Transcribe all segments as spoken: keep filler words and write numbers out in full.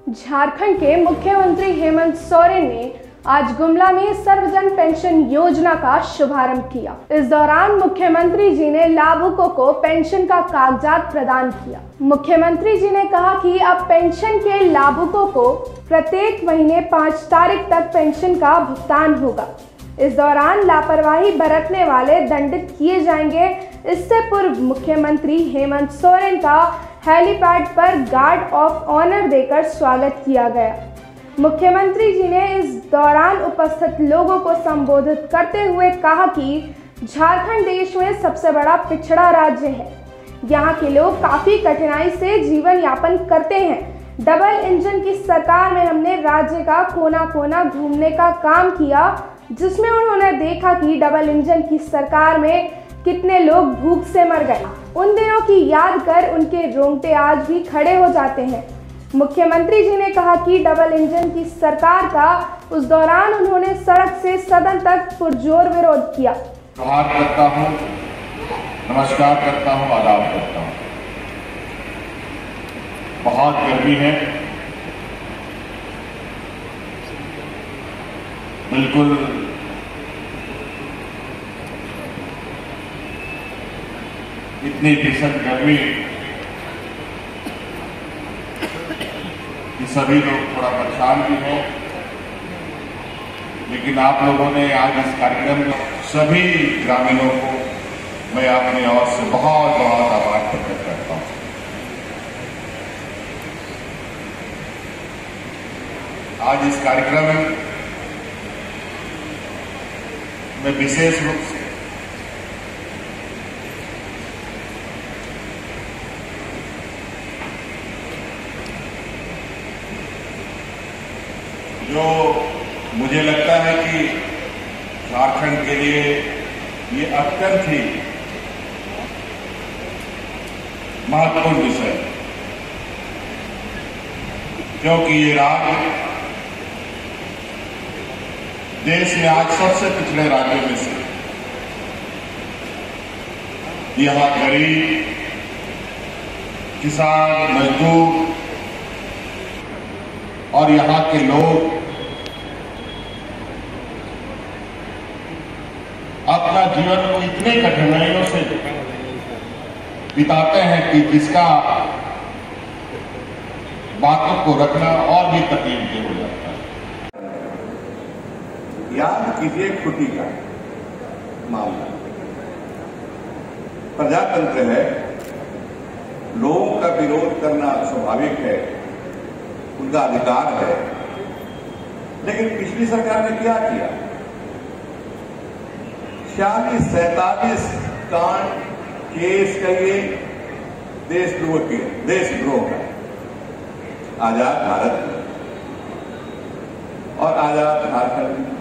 झारखंड के मुख्यमंत्री हेमंत सोरेन ने आज गुमला में सर्वजन पेंशन योजना का शुभारंभ किया। इस दौरान मुख्यमंत्री जी ने लाभुकों को पेंशन का कागजात प्रदान किया। मुख्यमंत्री जी ने कहा कि अब पेंशन के लाभुकों को प्रत्येक महीने पाँच तारीख तक पेंशन का भुगतान होगा। इस दौरान लापरवाही बरतने वाले दंडित किए जाएंगे। इससे पूर्व मुख्यमंत्री हेमंत सोरेन का हेलीपैड पर गार्ड ऑफ ऑनर देकर स्वागत किया गया। मुख्यमंत्री जी ने इस दौरान उपस्थित लोगों को संबोधित करते हुए कहा कि झारखंड देश में सबसे बड़ा पिछड़ा राज्य है। यहाँ के लोग काफी कठिनाई से जीवन यापन करते हैं। डबल इंजन की सरकार में हमने राज्य का कोना कोना घूमने का काम किया, जिसमें उन्होंने देखा कि डबल इंजन की सरकार में कितने लोग भूख से मर गए। उन दिनों की याद कर उनके रोंगटे आज भी खड़े हो जाते हैं। मुख्यमंत्री जी ने कहा कि डबल इंजन की सरकार का उस दौरान उन्होंने सड़क से सदन तक पुरजोर विरोध किया। जोहार करता हूँ, नमस्कार करता हूँ, आदाब करता हूँ। बहुत गर्मी है, बिल्कुल इतनी भीषण गर्मी कि सभी लोग थोड़ा परेशान भी हो, लेकिन आप लोगों ने आज इस कार्यक्रम में सभी ग्रामीणों को मैं अपनी ओर से बहुत बहुत आभार प्रकट करता हूं। आज इस कार्यक्रम में विशेष रूप से जो मुझे लगता है कि झारखंड के लिए ये अत्यंत ही महत्वपूर्ण विषय है, क्योंकि ये राज्य देश में आज सबसे पिछड़े राज्यों में से, यहाँ गरीब, किसान, मजदूर और यहाँ के लोग अपना जीवन को इतने कठिनाइयों से बिताते हैं कि जिसका बातों को रखना और भी तकलीफ हो जाता है। याद कीजिए खुटी का मामला। प्रजातंत्र है, लोगों का विरोध करना स्वाभाविक है, उनका अधिकार है, लेकिन पिछली सरकार ने क्या किया? छियालीस सैतालीस कांड केस करिए देशद्रोह के देशद्रोह का आजाद भारत में और आजाद झारखंड में,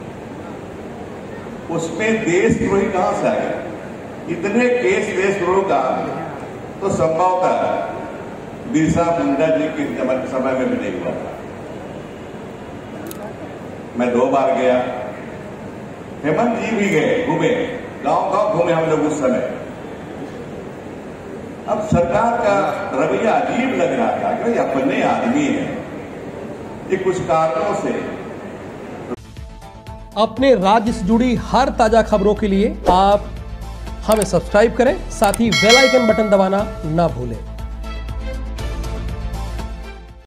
उसमें देशद्रोही कहां से आ गया? इतने केस देशद्रोह का तो संभवतः बिरसा मुंडा जी के समय में भी नहीं हुआ था। मैं दो बार गया, हेमंत जी भी गए, घूमे, गांव गांव घूमे हम लोग उस समय। अब सरकार का रवैया अजीब लग रहा था कि अपने आदमी हैं, ये कुछ कारणों से। अपने राज्य से जुड़ी हर ताजा खबरों के लिए आप हमें सब्सक्राइब करें, साथ ही बेल आइकन बटन दबाना ना भूलें।